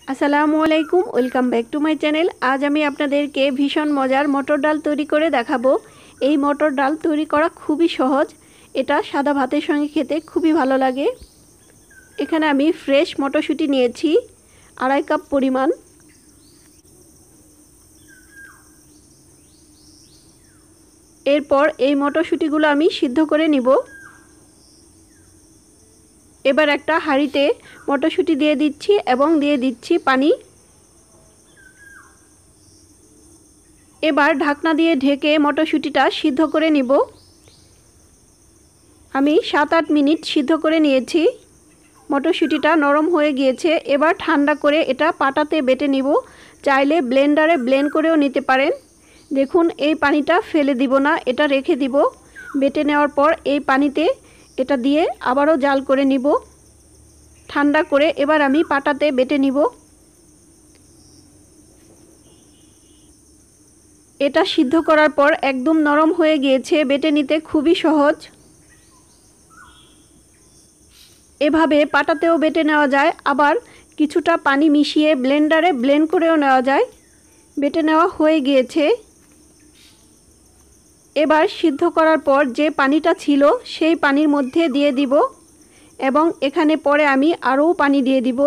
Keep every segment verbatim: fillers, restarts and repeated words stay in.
আসসালামু আলাইকুম, welcome back to my channel. আজ আমি আপনাদেরকে ভীষণ মজার মটর ডাল তৈরি করে দেখাবো। এই মটর ডাল তৈরি করা খুবই সহজ। এটা সাদা ভাতের সঙ্গে খেতে খুবই ভালো লাগে। এখানে আমি ফ্রেশ মটরশুঁটি নিয়েছি আড়াই কাপ পরিমাণ। এরপর এই মটরশুঁটিগুলো আমি সিদ্ধ করে নিব। এবার একটা হাঁড়িতে মটরশুঁটি দিয়ে দিচ্ছি এবং দিয়ে দিচ্ছি পানি। এবার ঢাকনা দিয়ে ঢেকে মটরশুঁটিটা সিদ্ধ করে নিব। আমি সাত আট মিনিট সিদ্ধ করে নিয়েছি। মটরশুঁটিটা নরম হয়ে গিয়েছে। এবার ঠান্ডা করে এটা পাটাতে বেটে নিব। চাইলে ব্লেন্ডারে ব্লেন্ড করেও নিতে পারেন। দেখুন, এই পানিটা ফেলে দিব না, এটা রেখে দিব। বেটে নেওয়ার পর এই পানিতে এটা দিয়ে আবারও জাল করে নিব। ঠান্ডা করে এবার আমি পাটাতে বেটে নিব। এটা সিদ্ধ করার পর একদম নরম হয়ে গিয়েছে, বেটে নিতে খুবই সহজ। এভাবে পাটাতেও বেটে নেওয়া যায়, আবার কিছুটা পানি মিশিয়ে ব্লেন্ডারে ব্লেন্ড করেও নেওয়া যায়। বেটে নেওয়া হয়ে গিয়েছে। এবার সিদ্ধ করার পর যে পানিটা ছিল সেই পানির মধ্যে দিয়ে দিব এবং এখানে পরে আমি আরও পানি দিয়ে দিব।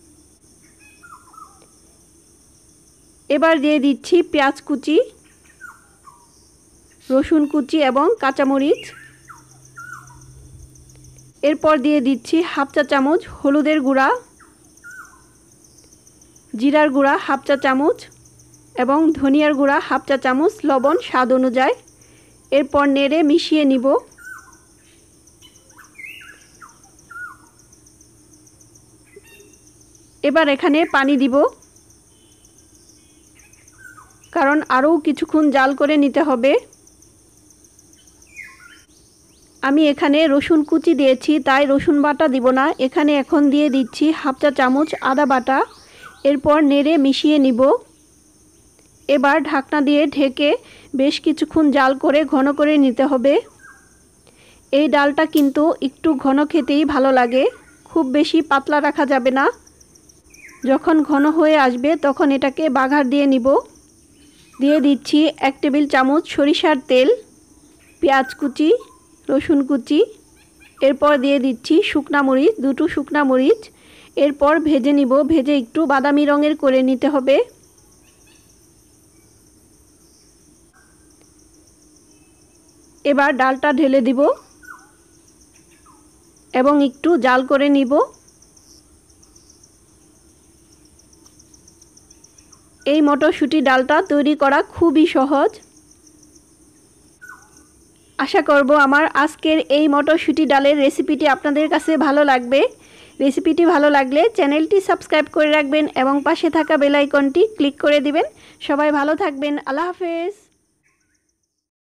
এবার দিয়ে দিচ্ছি পেঁয়াজ কুচি, রসুন কুচি এবং কাঁচামরিচ। এরপর দিয়ে দিচ্ছি হাফ চা চামচ হলুদের গুঁড়া, জিরার গুঁড়া হাফ চা চামচ এবং ধনিয়ার গুঁড়া হাফ চা চামচ, লবণ স্বাদ অনুযায়ী। এরপর নেড়ে মিশিয়ে নিব। এবার এখানে পানি দিব, কারণ আরও কিছুক্ষণ জাল করে নিতে হবে। আমি এখানে রসুন কুচি দিয়েছি, তাই রসুন বাটা দিব না। এখানে এখন দিয়ে দিচ্ছি হাফ চা চামচ আদা বাটা। এরপর নেড়ে মিশিয়ে নিব। এবার ঢাকনা দিয়ে ঢেকে বেশ কিছুক্ষণ জাল করে ঘন করে নিতে হবে। এই ডালটা কিন্তু একটু ঘন খেতেই ভালো লাগে, খুব বেশি পাতলা রাখা যাবে না। যখন ঘন হয়ে আসবে তখন এটাকে বাঘার দিয়ে নিব। দিয়ে দিচ্ছি এক টেবিল চামচ সরিষার তেল, পেঁয়াজ কুচি, রসুন কুচি। এরপর দিয়ে দিচ্ছি শুকনা মরিচ, দুটো শুকনা মরিচ। এরপর ভেজে নিব, ভেজে একটু বাদামি রঙের করে নিতে হবে। এবার ডালটা ঢেলে দিব এবং একটু জাল করে নিব। এই মটরশুঁটি ডালটা তৈরি করা খুবই সহজ। আশা করব আমার আজকের এই মটরশুঁটি ডালের রেসিপিটি আপনাদের কাছে ভালো লাগবে। রেসিপিটি ভালো লাগলে চ্যানেলটি সাবস্ক্রাইব করে রাখবেন এবং পাশে থাকা বেল আইকনটি ক্লিক করে দিবেন। সবাই ভালো থাকবেন। আল্লাহ হাফেজ।